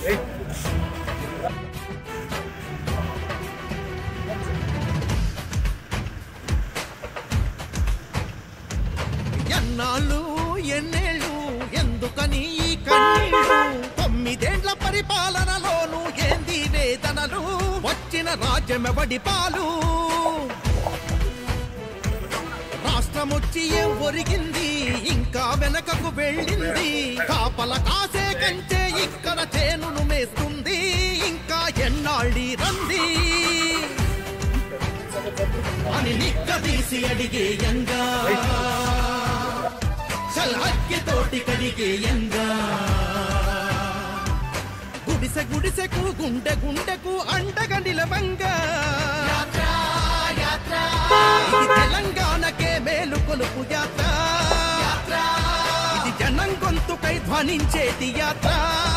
ఎన్నాళ్ళు ఎన్నేళ్ళు ఎందుకని ఈ కన్నీళ్ళు 9 పరిపాలనలోను ఏంది వేదనలు వచ్చిన రాజ్యమెవడి పాలు రాష్ట్రమొచ్చి ఏం ఒరిగింది ఇంకా వెనకకు వెళ్ళింది కాపల కాసే కంటే ఇక్కడ చేనును మేస్తుంది ఇంకా ఎన్నాళ్ళి రంది అని నిక్కదీసి అడిగేయంగా చల్హక్కితోటి కడిగేయంగా గుడిసె గుడిసెకు గుండె గుండెకు అండగా నిలవంగా ఇది తెలంగాణకే మేలు కొలుపు యాత్ర ఇది జనం గొంతుకై ధ్వనించేటి యాత్ర